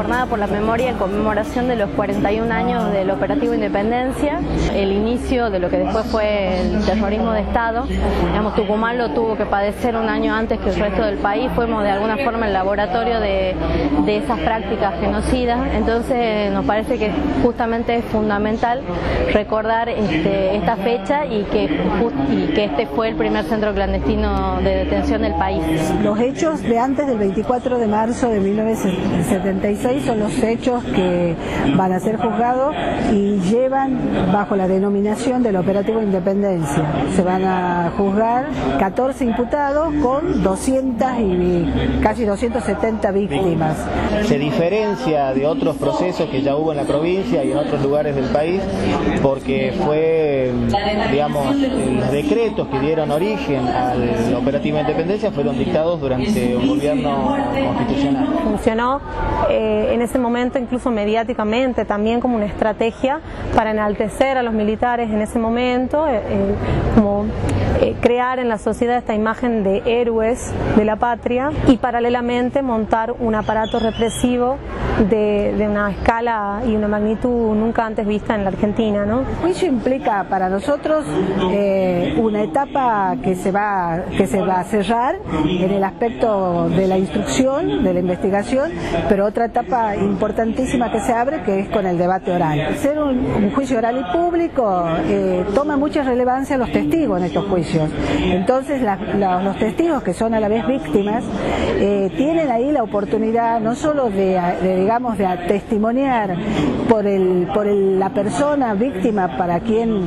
jornada por la memoria en conmemoración de los 41 años del Operativo Independencia, el inicio de lo que después fue el terrorismo de Estado. Digamos, Tucumán lo tuvo que padecer un año antes que el resto del país, fuimos de alguna forma el laboratorio de esas prácticas genocidas, entonces nos parece que justamente es fundamental recordar esta fecha y que este fue el primer centro clandestino de detención del país. Los hechos de antes del 24 de marzo de 1976 son los hechos que van a ser juzgados y llevan bajo la denominación del Operativo Independencia. Se van a juzgar 14 imputados con 200 y casi 270 víctimas. Se diferencia de otros procesos que ya hubo en la provincia y en otros lugares del país porque fue, digamos, los decretos que dieron origen al Operativo Independencia fueron dictados durante un gobierno constitucional. Funcionó en ese momento incluso mediáticamente también como una estrategia para enaltecer a los militares en ese momento, como crear en la sociedad esta imagen de héroes de la patria y paralelamente montar un aparato represivo de una escala y una magnitud nunca antes vista en la Argentina, ¿no? El juicio implica para nosotros una etapa que se va a cerrar en el aspecto de la instrucción, de la investigación, pero otra etapa importantísima que se abre, que es con el debate oral. Ser un juicio oral y público toma mucha relevancia los testigos en estos juicios. Entonces los testigos, que son a la vez víctimas, tienen ahí la oportunidad no solo de testimoniar por la persona víctima para quien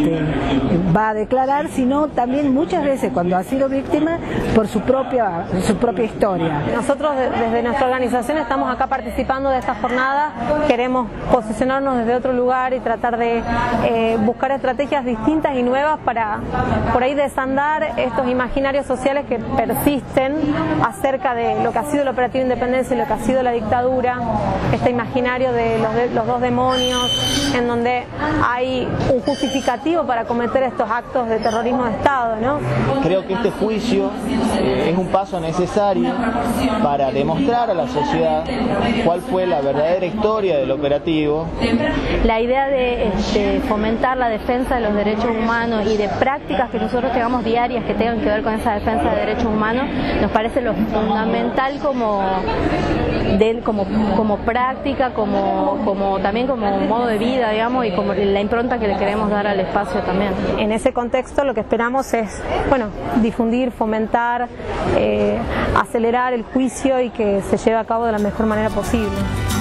va a declarar, sino también muchas veces cuando ha sido víctima por su propia historia. Nosotros desde nuestra organización estamos acá participando de esta jornada, queremos posicionarnos desde otro lugar y tratar de buscar estrategias distintas y nuevas para por ahí desandar estos imaginarios sociales que persisten acerca de lo que ha sido el Operativo Independencia y lo que ha sido la dictadura, este imaginario de los dos demonios, en donde hay un justificativo para cometer estos actos de terrorismo de Estado, ¿no? Creo que este juicio es un paso necesario para demostrar a la sociedad cuál fue la verdadera historia del operativo. La idea de fomentar la defensa de los derechos humanos y de prácticas que nosotros tengamos diarias que tengan que ver con esa defensa de derechos humanos nos parece lo fundamental como práctica, también como modo de vida, digamos, y como la impronta que le queremos dar al espacio también. En ese contexto lo que esperamos es, difundir, fomentar, acelerar el juicio y que se lleve a cabo de la mejor manera posible.